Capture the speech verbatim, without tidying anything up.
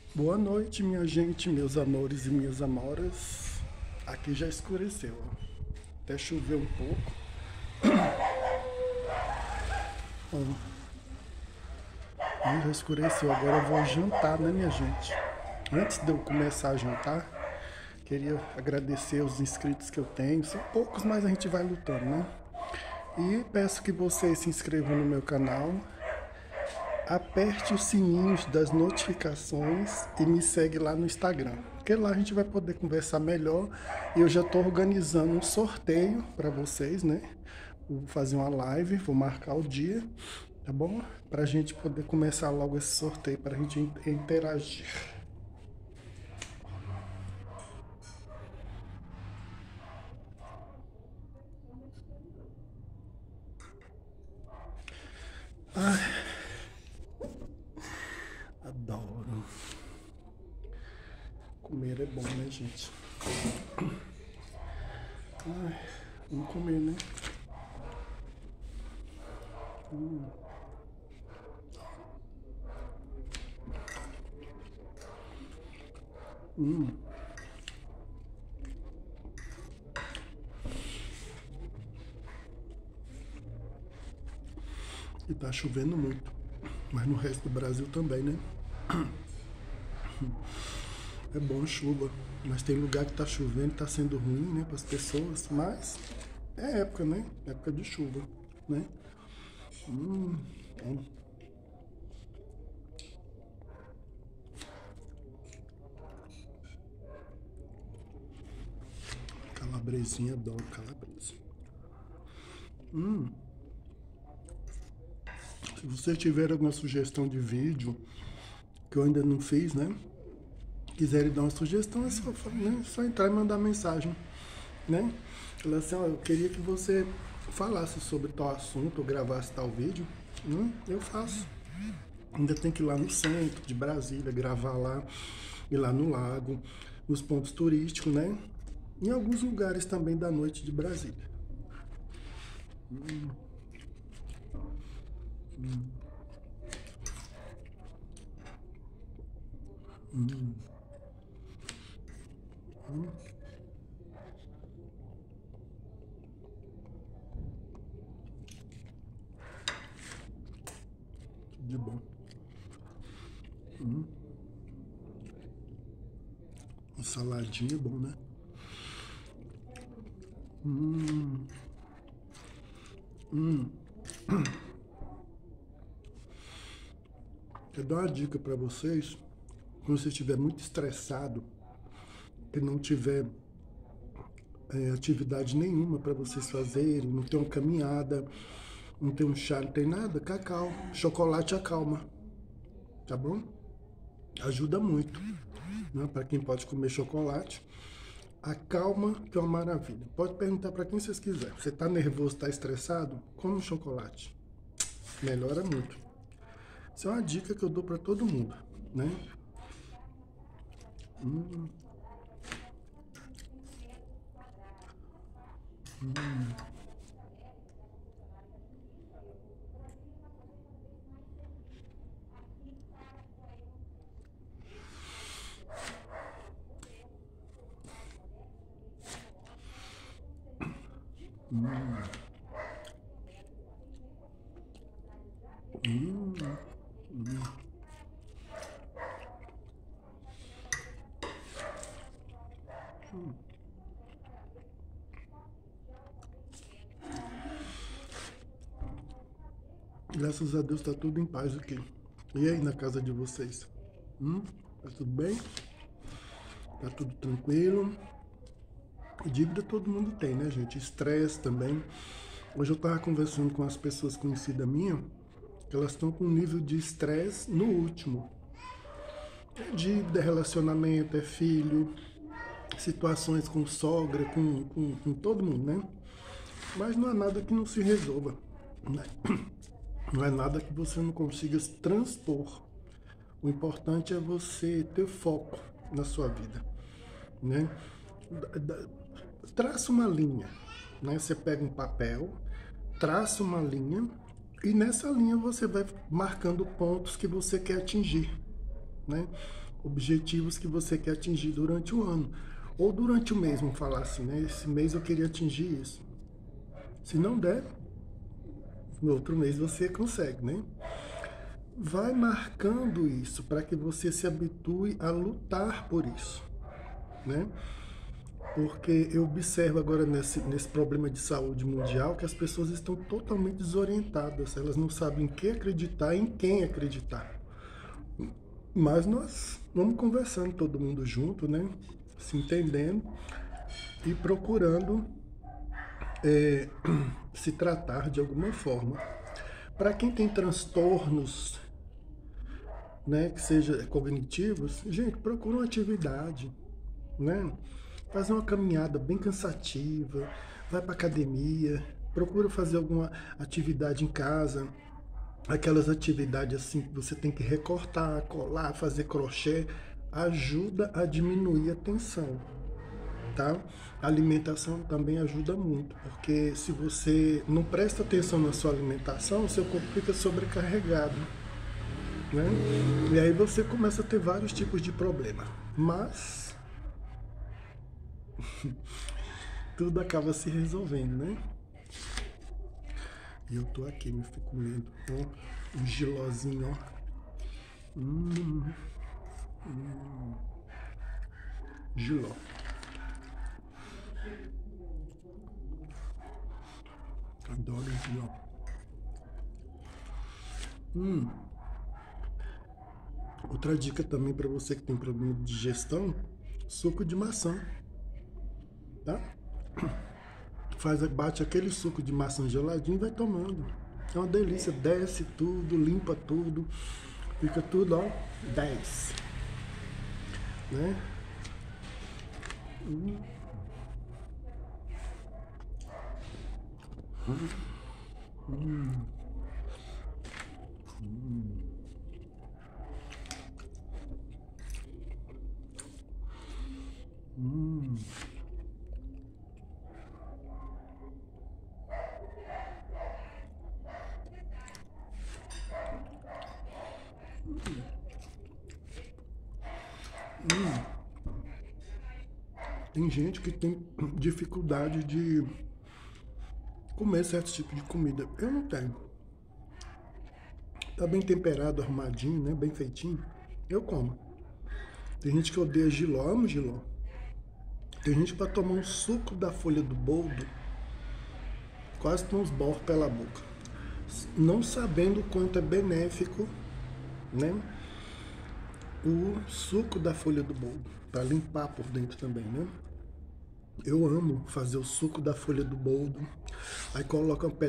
Boa noite, minha gente, meus amores e minhas amoras. Aqui já escureceu, ó. Até choveu um pouco. Ó, aí já escureceu. Agora eu vou jantar, né, minha gente? Antes de eu começar a jantar, queria agradecer os inscritos que eu tenho. São poucos, mas a gente vai lutando, né? E peço que vocês se inscrevam no meu canal, aperte os sininhos das notificações e me segue lá no Instagram, porque lá a gente vai poder conversar melhor. E eu já estou organizando um sorteio para vocês, né? Vou fazer uma live, vou marcar o dia, tá bom? Para a gente poder começar logo esse sorteio, para a gente interagir. Adoro. Comer é bom, né, gente? Ai, vamos comer, né? E tá chovendo muito. Mas no resto do Brasil também, né? É bom a chuva. Mas tem lugar que tá chovendo, tá sendo ruim, né, para as pessoas. Mas é época, né? Época de chuva, né? Hum, hum. Calabresinha, adoro calabresa. Se você tiver alguma sugestão de vídeo que eu ainda não fiz, né? Quiserem dar uma sugestão, é só, né? Só entrar e mandar mensagem, né? Falar assim, ó, eu queria que você falasse sobre tal assunto ou gravasse tal vídeo, né? Eu faço. Ainda tem que ir lá no centro de Brasília, gravar lá, ir lá no lago, nos pontos turísticos, né? Em alguns lugares também da noite de Brasília. De bom. Uma saladinha é bom, né? Eu dou uma dica para vocês, quando você estiver muito estressado, que não tiver é, atividade nenhuma para vocês fazerem, não tem uma caminhada, não tem um chá, não tem nada, cacau, chocolate acalma, tá bom? Ajuda muito, né? Para quem pode comer chocolate, acalma, que é uma maravilha. Pode perguntar para quem vocês quiserem. Você tá nervoso, tá estressado? Come um chocolate, melhora muito. Isso é uma dica que eu dou para todo mundo, né? Graças a Deus tá tudo em paz aqui. E aí na casa de vocês? Hum? Tá tudo bem? Tá tudo tranquilo? Dívida todo mundo tem, né, gente? Estresse também. Hoje eu tava conversando com as pessoas conhecidas minhas, que elas estão com um nível de estresse no último. É dívida, é relacionamento, é filho, situações com sogra, com, com, com todo mundo, né? Mas não é nada que não se resolva, né? Não é nada que você não consiga transpor. O importante é você ter foco na sua vida, né? Traça uma linha, né? Você pega um papel, traça uma linha e nessa linha você vai marcando pontos que você quer atingir, né? objetivos que você quer atingir durante o ano. Ou durante o mês, vamos falar assim, né? Esse mês eu queria atingir isso. Se não der, no outro mês você consegue, né? Vai marcando isso para que você se habitue a lutar por isso, né? Porque eu observo agora nesse, nesse problema de saúde mundial que as pessoas estão totalmente desorientadas, elas não sabem em que acreditar, em quem acreditar. Mas nós vamos conversando todo mundo junto, né? Se entendendo e procurando é, se tratar de alguma forma. Para quem tem transtornos, né, que sejam cognitivos, gente, procura uma atividade, né? Fazer uma caminhada bem cansativa, vai para academia, procura fazer alguma atividade em casa, aquelas atividades assim que você tem que recortar, colar, fazer crochê, ajuda a diminuir a tensão, tá? A alimentação também ajuda muito, porque se você não presta atenção na sua alimentação, o seu corpo fica sobrecarregado, né? E aí você começa a ter vários tipos de problema, mas tudo acaba se resolvendo, né? E eu tô aqui, me fico comendo ó, um gilozinho, ó. Hum, hum, giló. Adoro giló. Hum. Outra dica também para você que tem problema de digestão, suco de maçã, tá? Faz, bate aquele suco de maçã geladinho e vai tomando. É uma delícia, desce tudo, limpa tudo, fica tudo, ó, dez. Né? Hum. Hum. Hum. Hum. Hum. Hum. Tem gente que tem dificuldade de comer certo tipo de comida. Eu não tenho. Tá bem temperado, arrumadinho, né? Bem feitinho. Eu como. Tem gente que odeia jiló, amo jiló. Tem gente que para tomar um suco da folha do boldo quase tem uns borros pela boca. Não sabendo o quanto é benéfico, né? O suco da folha do boldo, para limpar por dentro também, né? Eu amo fazer o suco da folha do boldo, aí coloca um pedaço